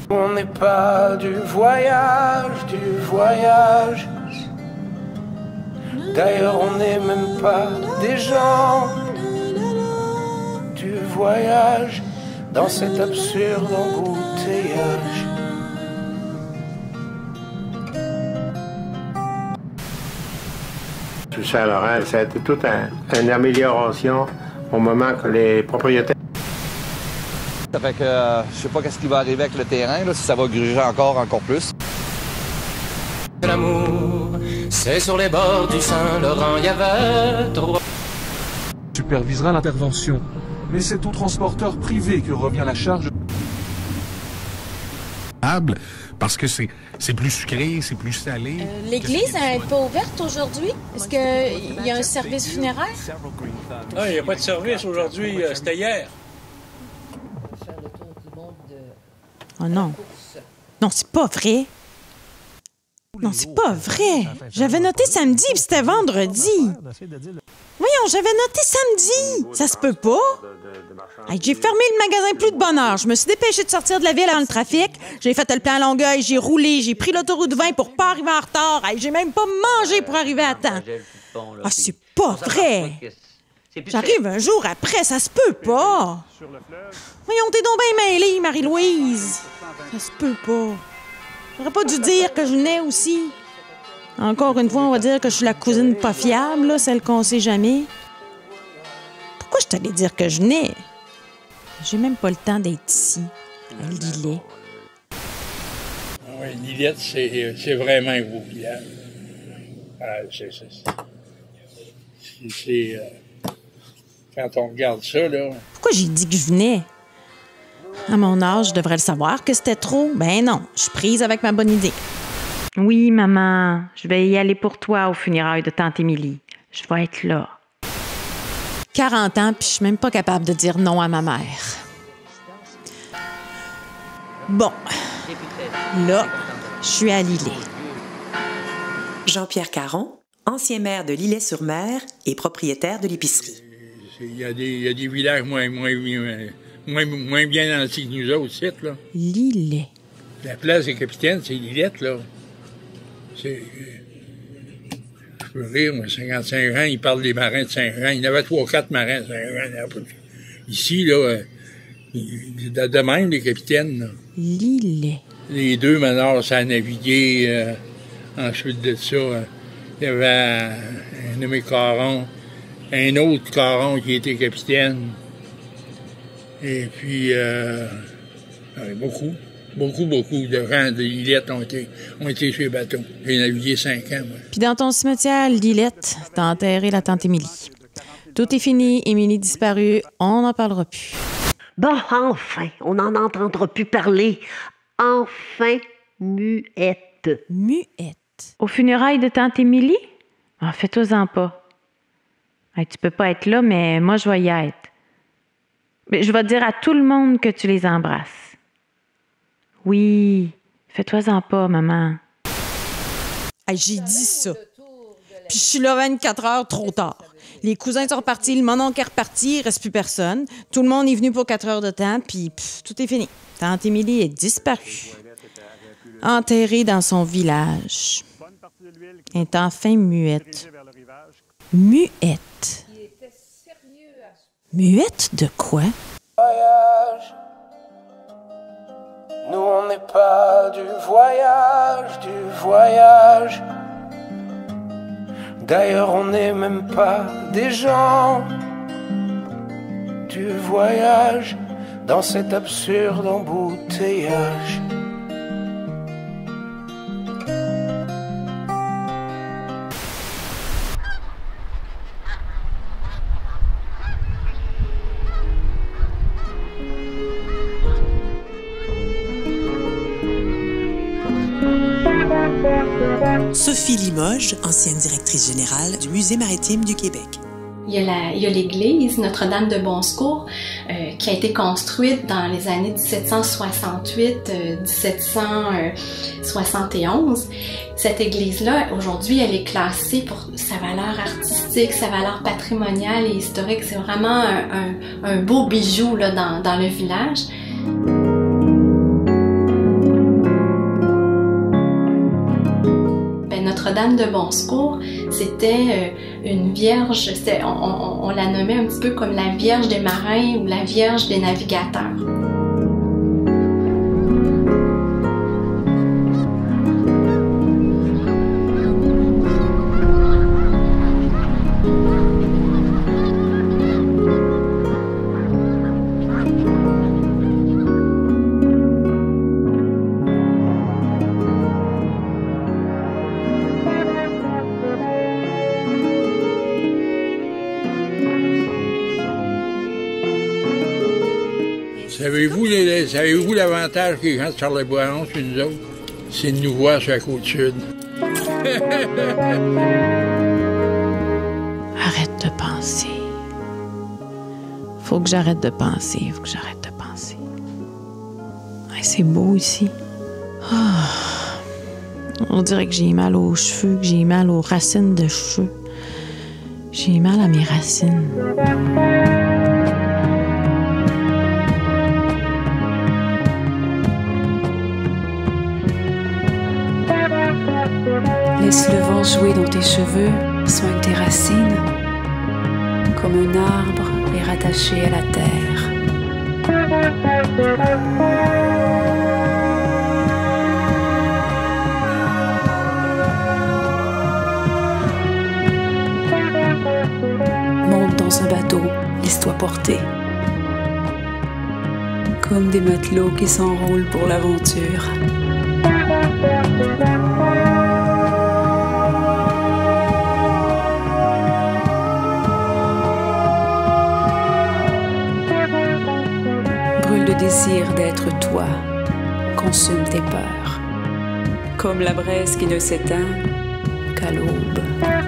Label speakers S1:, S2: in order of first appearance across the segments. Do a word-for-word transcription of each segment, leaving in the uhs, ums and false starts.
S1: On n'est pas du voyage, du voyage. D'ailleurs, on n'est même pas des gens du voyage dans cet absurde embouteillage.
S2: Sur Saint-Laurent, ça a été toute un, une amélioration au moment que les propriétaires...
S3: Ça fait que euh, je sais pas qu'est-ce qui va arriver avec le terrain, là, si ça va gruger encore, encore plus.
S1: L'amour, c'est sur les bords du Saint-Laurent, il y avait trop...
S4: Supervisera l'intervention, mais c'est au transporteur privé que revient la charge.
S5: Parce que c'est c'est plus sucré, c'est plus salé.
S6: Euh, L'église n'est pas ouverte aujourd'hui? Est-ce qu'il y a un service funéraire?
S7: Ah, il n'y a pas de service aujourd'hui, euh, c'était hier.
S8: Oh non. Non, c'est pas vrai. Non, c'est pas vrai. J'avais noté samedi, puis c'était vendredi. Voyons, j'avais noté samedi. Ça se peut pas. Hey, j'ai fermé le magasin plus de bonne heure. Je me suis dépêchée de sortir de la ville avant le trafic. J'ai fait le plein à Longueuil, j'ai roulé, j'ai pris l'autoroute vingt pour pas arriver en retard. Hey, j'ai même pas mangé pour arriver à temps. Ah, c'est pas vrai. J'arrive un jour après, ça se peut pas. Voyons, t'es donc bien mêlée, Marie-Louise. Ça se peut pas. J'aurais pas dû dire que je venais aussi. Encore une fois, on va dire que je suis la cousine pas fiable, là, celle qu'on sait jamais. Pourquoi je t'allais dire que je venais? J'ai même pas le temps d'être ici, à Lillet.
S7: Oui, Lillette, c'est, c'est vraiment un beau village. Ah, c'est... c'est, c'est, c'est euh, quand on regarde ça, là...
S8: Pourquoi j'ai dit que je venais? À mon âge, je devrais le savoir que c'était trop. Ben non, je suis prise avec ma bonne idée. Oui, maman, je vais y aller pour toi aux funérailles de tante Émilie. Je vais être là. quarante ans, puis je suis même pas capable de dire non à ma mère. Bon, là, je suis à Lillet.
S9: Jean-Pierre Caron, ancien maire de Lillet-sur-Mer et propriétaire de l'épicerie.
S7: Il y a des, il y a des villages moins, moins, moins, moins bien nantis que nous autres, sites, là.
S8: Lillet.
S7: La place des capitaines, c'est Lillette, là. C'est... Je peux rire, moi, cinquante-cinq ans, ils parlent des marins de Saint-Jean. Il y en avait trois ou quatre marins de Saint-Jean. Ici, là, de, de même, les capitaines, là.
S8: Lillet.
S7: Les deux, maintenant, ça a navigué. Euh, ensuite de ça, euh, il y avait un, un nommé Caron, un autre Caron qui était capitaine. Et puis, euh, beaucoup, beaucoup, beaucoup de gens de Lillette ont été, ont été sur les bateaux. J'ai navigué cinq ans, moi.
S8: Puis dans ton cimetière, Lillette, t'as enterré la tante Émilie. Tout est fini, Émilie disparue, on n'en parlera plus.
S10: Bon, enfin, on n'en entendra plus parler. Enfin, muette.
S8: Muette. Aux funérailles de tante Émilie? Ah, fais-toi-en pas. Hey, tu peux pas être là, mais moi, je vais y être. Mais je vais dire à tout le monde que tu les embrasses. Oui, fais-toi-en pas, maman. Hey, j'ai dit ça. Puis je suis là vingt-quatre heures trop tard. Les cousins sont repartis, le mononcle est reparti, il reste plus personne. Tout le monde est venu pour quatre heures de temps, puis pff, tout est fini. Tante Émilie est disparue. Enterrée dans son village. Elle est enfin muette. Muette. Muette de quoi?
S1: Voyage. Nous, on n'est pas du voyage, du voyage. D'ailleurs, on n'est même pas des gens du voyage dans cet absurde embouteillage.
S9: Sophie Limoges, ancienne directrice générale du Musée maritime du Québec.
S6: Il y a la, il y a l'église Notre-Dame de Bon Secours euh, qui a été construite dans les années dix-sept cent soixante-huit à dix-sept cent soixante et onze. Cette église-là, aujourd'hui, elle est classée pour sa valeur artistique, sa valeur patrimoniale et historique. C'est vraiment un, un, un beau bijou là, dans, dans le village. Notre-Dame de Bon Secours, c'était euh, une vierge, on, on, on la nommait un petit peu comme la Vierge des marins ou la Vierge des navigateurs.
S7: Savez-vous, savez-vous l'avantage que les gens de Charlebois-Onze et nous autres, c'est de nous voir sur la Côte-Sud.
S8: Arrête de penser. Faut que j'arrête de penser. Faut que j'arrête de penser. Hey, c'est beau ici. Oh. On dirait que j'ai mal aux cheveux, que j'ai mal aux racines de cheveux. J'ai mal à mes racines.
S11: Laisse le vent jouer dans tes cheveux, soigne tes racines, comme un arbre est rattaché à la terre. Monte dans un bateau, laisse-toi porter, comme des matelots qui s'enroulent pour l'aventure. Le désir d'être toi consume tes peurs, comme la braise qui ne s'éteint qu'à l'aube.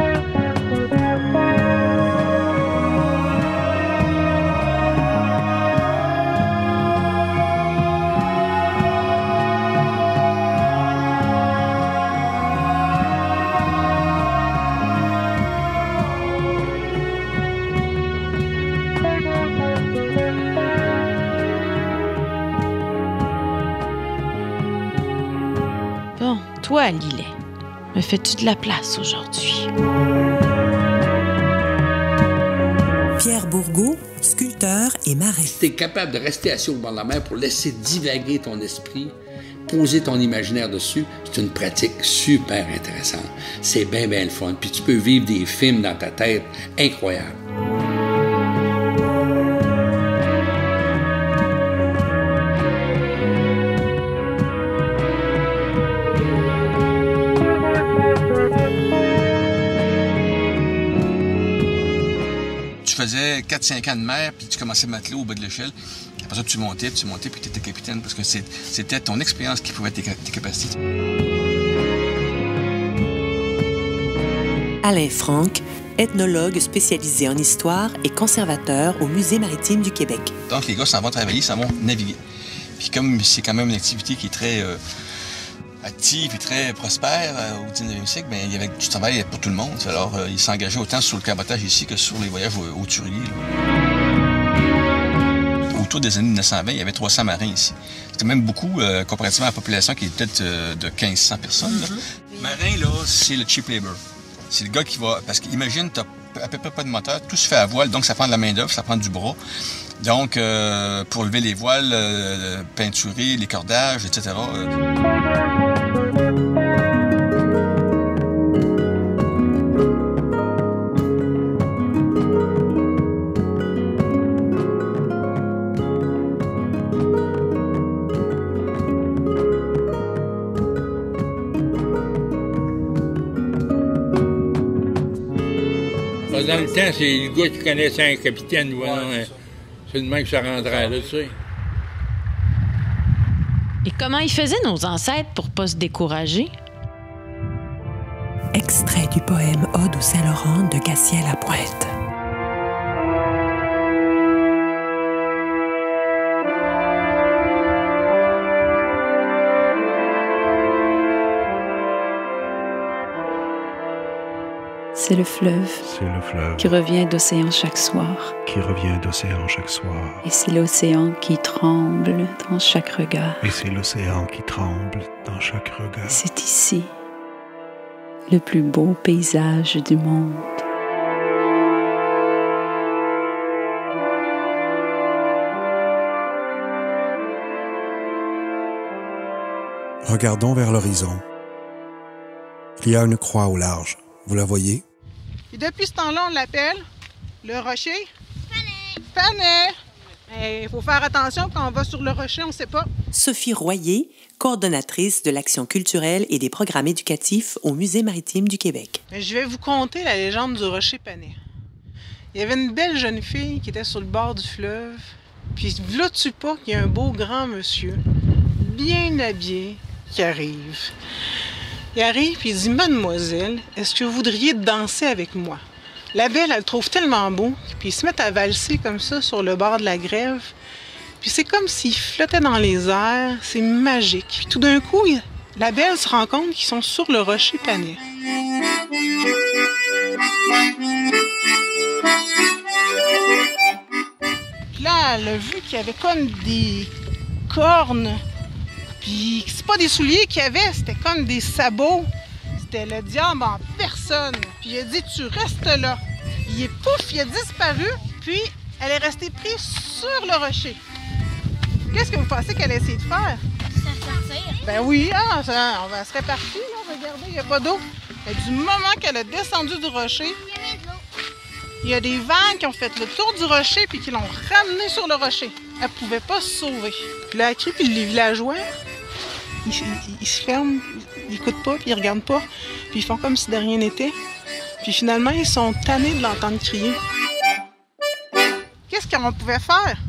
S8: Toi, Lilet, me fais-tu de la place aujourd'hui?
S9: Pierre Bourgault, sculpteur et marin.
S12: Tu es capable de rester assis au bord de la mer pour laisser divaguer ton esprit, poser ton imaginaire dessus, c'est une pratique super intéressante. C'est bien, bien le fun. Puis tu peux vivre des films dans ta tête incroyables.
S13: Tu faisais quatre cinq ans de mer, puis tu commençais matelot au bas de l'échelle. Après ça, tu montais, puis tu montais, puis tu étais capitaine, parce que c'était ton expérience qui prouvait tes, tes capacités.
S9: Alain Franck, ethnologue spécialisé en histoire et conservateur au Musée maritime du Québec.
S13: Donc, les gars s'en vont travailler, s'en vont naviguer. Puis comme c'est quand même une activité qui est très euh, active et très prospère euh, au dix-neuvième siècle, bien, il y avait du travail pour tout le monde. Alors, euh, ils s'engageaient autant sur le cabotage ici que sur les voyages au, au Turier. Autour des années mille neuf cent vingt, il y avait trois cents marins ici. C'était même beaucoup, euh, comparativement à la population qui est peut-être euh, de quinze cents personnes. Mm-hmm. Marin, là, c'est le cheap labor. C'est le gars qui va... Parce qu'imagine, tu n'as à peu près pas de moteur, tout se fait à voile, donc ça prend de la main-d'œuvre, ça prend du bras. Donc, euh, pour lever les voiles, euh, peinturer, les cordages, et cetera.
S7: Dans le temps, c'est le gars qui connaissait un capitaine. Ouais, ouais, c'est le même que ça rendrait là, tu sais.
S8: Et comment ils faisaient nos ancêtres pour pas se décourager?
S9: Extrait du poème Ode au Saint-Laurent de Gatien Lapointe.
S11: C'est le fleuve.
S14: C'est le fleuve.
S11: Qui revient d'océan chaque soir.
S14: Qui revient d'océan chaque soir.
S11: Et c'est l'océan qui tremble dans chaque regard.
S14: Et c'est l'océan qui tremble dans chaque regard.
S11: C'est ici le plus beau paysage du monde.
S14: Regardons vers l'horizon. Il y a une croix au large. Vous la voyez?
S15: Et depuis ce temps-là, on l'appelle le rocher Panet. Panet! Mais il faut faire attention quand on va sur le rocher, on ne sait pas.
S9: Sophie Royer, coordonnatrice de l'action culturelle et des programmes éducatifs au Musée maritime du Québec.
S15: Mais je vais vous conter la légende du rocher Panet. Il y avait une belle jeune fille qui était sur le bord du fleuve. Puis là, tu sais pas qu'il y a un beau grand monsieur, bien habillé, qui arrive. Il arrive et il dit « Mademoiselle, est-ce que vous voudriez danser avec moi? » La belle, elle le trouve tellement beau, puis ils se mettent à valser comme ça sur le bord de la grève. Puis c'est comme s'ils flottaient dans les airs, c'est magique. Puis tout d'un coup, il... la belle se rend compte qu'ils sont sur le rocher Panet. Puis là, elle a vu qu'il y avait comme des cornes. Puis c'est pas des souliers qu'il y avait, c'était comme des sabots. C'était le diable en personne. Puis il a dit, tu restes là. Il est pouf, il a disparu. Puis elle est restée prise sur le rocher. Qu'est-ce que vous pensez qu'elle a essayé de faire?
S16: Ça sortir.
S15: Ben oui, ah, ça, on va se répartir, là, regardez, il n'y a pas d'eau. Mais du moment qu'elle a descendu du rocher, il y a des vagues qui ont fait le tour du rocher puis qui l'ont ramenée sur le rocher. Elle pouvait pas se sauver. Puis là, elle crie, puis les villageois, ils, ils, ils se ferment, ils n'écoutent pas, puis ils regardent pas, puis ils font comme si de rien n'était. Puis finalement, ils sont tannés de l'entendre crier. Qu'est-ce qu'on pouvait faire?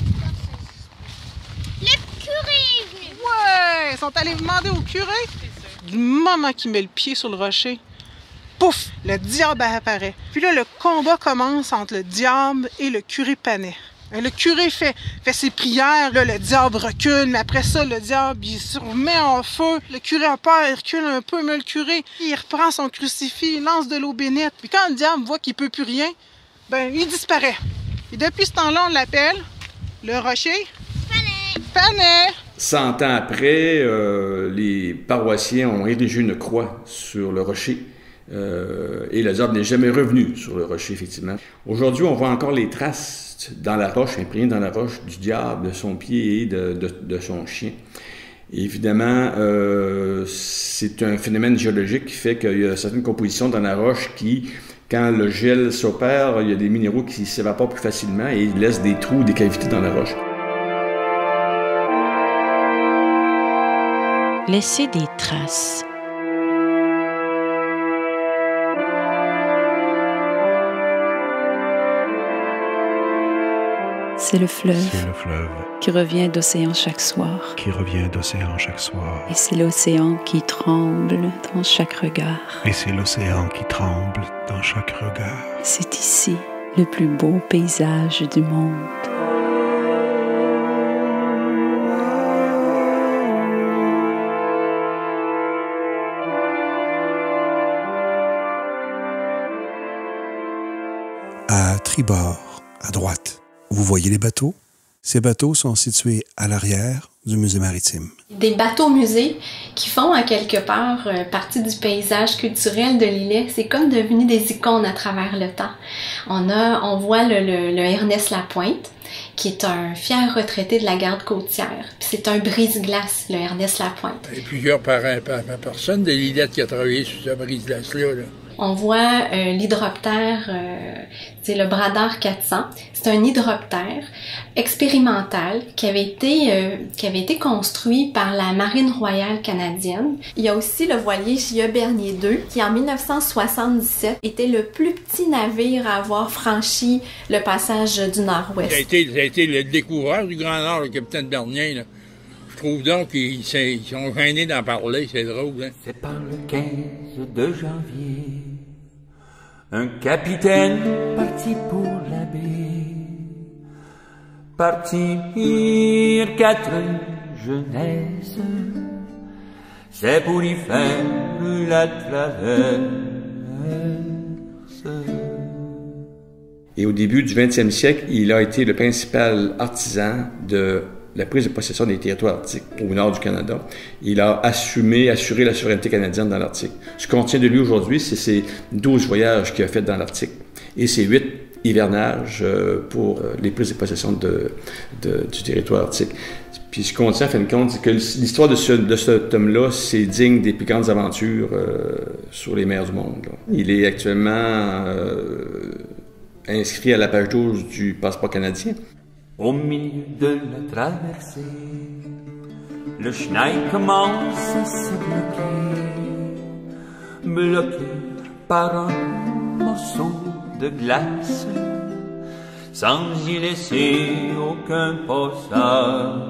S16: Le curé est venu.
S15: Ouais! Ils sont allés demander au curé. Du moment qu'il met le pied sur le rocher, pouf! Le diable apparaît. Puis là, le combat commence entre le diable et le curé Panet. Le curé fait, fait ses prières, là, le diable recule, mais après ça, le diable, il se remet en feu. Le curé a peur, il recule un peu, mais le curé, il reprend son crucifix, il lance de l'eau bénite. Puis quand le diable voit qu'il peut plus rien, ben, il disparaît. Et depuis ce temps-là, on l'appelle le rocher Panet. Panet!
S17: Cent ans après, euh, les paroissiens ont érigé une croix sur le rocher. Euh, et le diable n'est jamais revenu sur le rocher, effectivement. Aujourd'hui, on voit encore les traces dans la roche, imprégnées dans la roche, du diable, de son pied et de, de, de son chien. Et évidemment, euh, c'est un phénomène géologique qui fait qu'il y a certaines compositions dans la roche qui, quand le gel s'opère, il y a des minéraux qui s'évaporent plus facilement et ils laissent des trous, des cavités dans la roche.
S8: Laisser des traces.
S11: C'est le fleuve,
S14: C'est le fleuve
S11: qui revient d'océan chaque soir.
S14: qui revient d'océan chaque soir.
S11: Et c'est l'océan qui tremble dans chaque regard.
S14: Et c'est l'océan qui tremble dans chaque regard.
S11: C'est ici le plus beau paysage du monde.
S14: À tribord, à droite, vous voyez les bateaux? Ces bateaux sont situés à l'arrière du musée maritime.
S6: Des bateaux-musées qui font à quelque part euh, partie du paysage culturel de l'îlet. C'est comme devenu des icônes à travers le temps. On a, on voit le, le, le Ernest Lapointe, qui est un fier retraité de la garde côtière. Puis c'est un brise-glace, le Ernest Lapointe.
S7: Il y a plusieurs par, par, par personnes de l'îlet qui a travaillé sur ce brise-glace-là, là.
S6: On voit euh, l'hydroptère, euh, c'est le Bradar quatre cents. C'est un hydroptère expérimental qui avait été euh, qui avait été construit par la Marine royale canadienne. Il y a aussi le voilier J E Bernier deux qui en mille neuf cent soixante-dix-sept était le plus petit navire à avoir franchi le passage du Nord-Ouest.
S7: Ça a été, ça a été le découvreur du Grand Nord, le capitaine Bernier, là. Je trouve donc qu'ils sont gênés d'en parler, c'est drôle, hein?
S18: C'est par le quinze de janvier, un capitaine parti pour la baie, partir quatre jeunesses, c'est pour y faire la traverse.
S17: Et au début du vingtième siècle, il a été le principal artisan de la prise de possession des territoires arctiques au nord du Canada. Il a assumé, assuré la souveraineté canadienne dans l'Arctique. Ce qu'on tient de lui aujourd'hui, c'est ses douze voyages qu'il a fait dans l'Arctique et ses huit hivernages euh, pour les prises de possession de, de, du territoire arctique. Puis ce qu'on tient, en fin de compte, c'est que l'histoire de, ce, de cet homme-là, c'est digne des plus grandes aventures euh, sur les mers du monde. Là. Il est actuellement euh, inscrit à la page douze du passeport canadien.
S18: Au milieu de la traversée, le chenil commence à se bloquer, bloqué par un morceau de glace, sans y laisser aucun passage.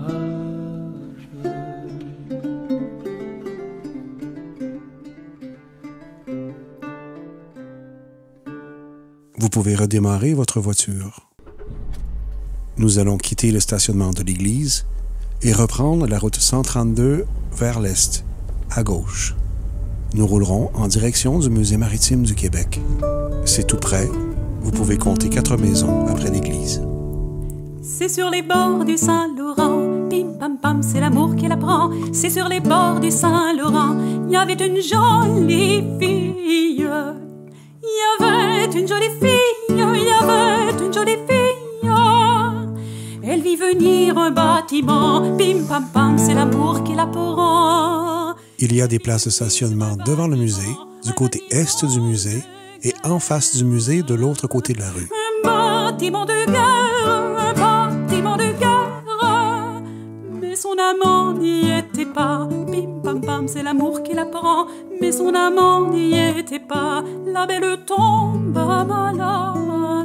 S14: Vous pouvez redémarrer votre voiture. Nous allons quitter le stationnement de l'église et reprendre la route cent trente-deux vers l'est, à gauche. Nous roulerons en direction du Musée maritime du Québec. C'est tout près. Vous pouvez compter quatre maisons après l'église.
S19: C'est sur les bords du Saint-Laurent, pim pam pam, c'est l'amour qui la prend. C'est sur les bords du Saint-Laurent, il y avait une jolie fille. Il y avait une jolie fille, il y avait une jolie fille. Elle vit venir un bâtiment, pim pam pam, c'est l'amour qui la prend.
S14: Il y a des places de stationnement devant le musée, du côté est du musée, et en face du musée de l'autre côté de la rue.
S19: Un bâtiment de guerre, un bâtiment de guerre. Mais son amant n'y était pas, pim pam pam, c'est l'amour qui la prend. Mais son amant n'y était pas, la belle tombe malade.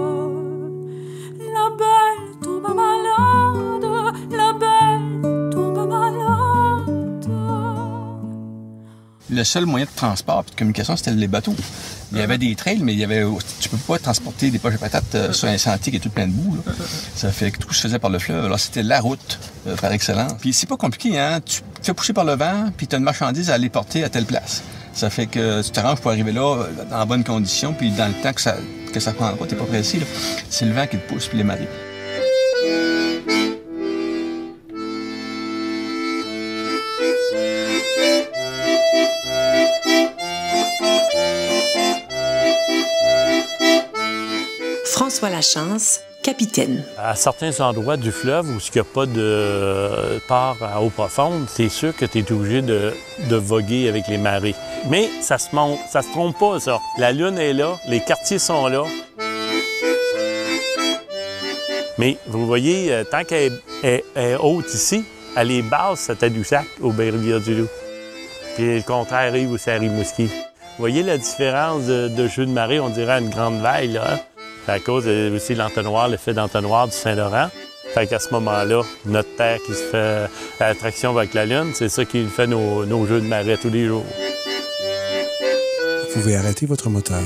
S19: La belle tombe malade, la belle tombe malade.
S13: Le seul moyen de transport et de communication, c'était les bateaux. Il y avait des trails, mais il y avait, tu peux pas transporter des poches de patates euh, sur un sentier qui est tout plein de boue. Là. Ça fait que tout se faisait par le fleuve. Alors, c'était la route euh, par excellence. Puis c'est pas compliqué, hein? Tu te fais pousser par le vent, puis tu as une marchandise à aller porter à telle place. Ça fait que tu t'arranges pour arriver là en bonnes conditions, puis dans le temps que ça, que ça prendra, t'es pas pressé. C'est le vent qui te pousse, puis les marées.
S9: François Lachance, capitaine.
S20: À certains endroits du fleuve où il n'y a pas de part à eau profonde, c'est sûr que tu es obligé de, de voguer avec les marées. Mais ça se monte, ça se trompe pas, ça. La lune est là, les quartiers sont là. Mais vous voyez, tant qu'elle est, est haute ici, elle est basse à Tadoussac, au Baie-Rivière-du-Loup. Puis le contraire arrive aussi à Rimouski. Vous voyez la différence de, de jeu de marée, on dirait une grande vague, là, hein? C'est à cause de, aussi de l'entonnoir, l'effet d'entonnoir du Saint-Laurent. Fait qu'à ce moment-là, notre terre qui se fait à l'attraction avec la Lune, c'est ça qui fait nos, nos jeux de marée tous les jours.
S14: Vous pouvez arrêter votre moteur.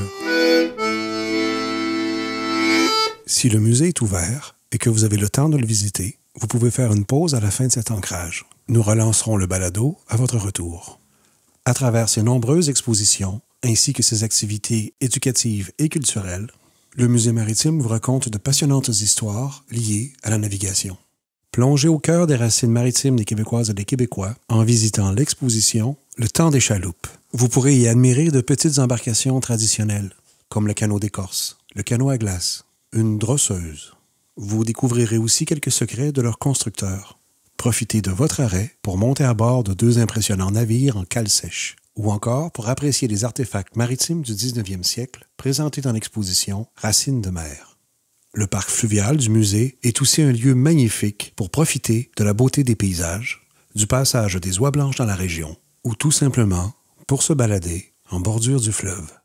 S14: Si le musée est ouvert et que vous avez le temps de le visiter, vous pouvez faire une pause à la fin de cet ancrage. Nous relancerons le balado à votre retour. À travers ses nombreuses expositions, ainsi que ses activités éducatives et culturelles, le Musée maritime vous raconte de passionnantes histoires liées à la navigation. Plongez au cœur des racines maritimes des Québécoises et des Québécois en visitant l'exposition « Le temps des chaloupes ». Vous pourrez y admirer de petites embarcations traditionnelles, comme le canot d'écorce, le canot à glace, une drosseuse. Vous découvrirez aussi quelques secrets de leurs constructeurs. Profitez de votre arrêt pour monter à bord de deux impressionnants navires en cale sèche, ou encore pour apprécier les artefacts maritimes du dix-neuvième siècle présentés dans l'exposition Racines de mer. Le parc fluvial du musée est aussi un lieu magnifique pour profiter de la beauté des paysages, du passage des oies blanches dans la région, ou tout simplement pour se balader en bordure du fleuve.